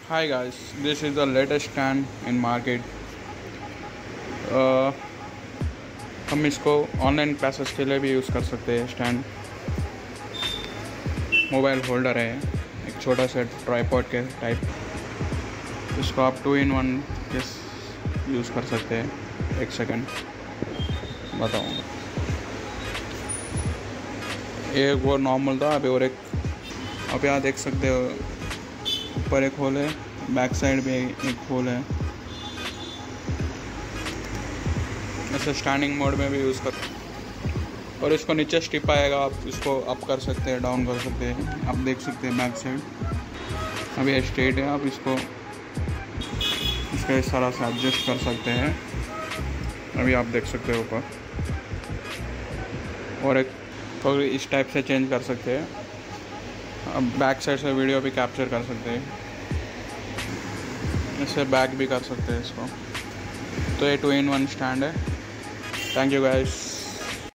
Hi guys, this is the latest stand in market. हम इसको online classes के लिए भी यूज़ कर सकते हैं। स्टैंड मोबाइल होल्डर है, एक छोटा सा ट्राइपॉड के टाइप। इसको आप 2-in-1 के यूज़ कर सकते हैं। एक सेकंड बताऊँगा। एक वो नॉर्मल था, अभी और एक आप यहाँ देख सकते हो। ऊपर एक होल है, बैक साइड भी एक होल है। ऐसे स्टैंडिंग मोड में भी यूज़ कर, और इसको नीचे स्टिप आएगा, आप इसको अप कर सकते हैं, डाउन कर सकते हैं। आप देख सकते हैं बैक साइड अभी ये स्ट्रेट है। आप इसको इसका इस तरह से एडजस्ट कर सकते हैं। अभी आप देख सकते हो ऊपर, और एक तो इस टाइप से चेंज कर सकते हैं। अब बैक साइड से वीडियो भी कैप्चर कर सकते हैं, इससे बैक भी कर सकते हैं इसको। तो ये 2-in-1 स्टैंड है। Thank you guys.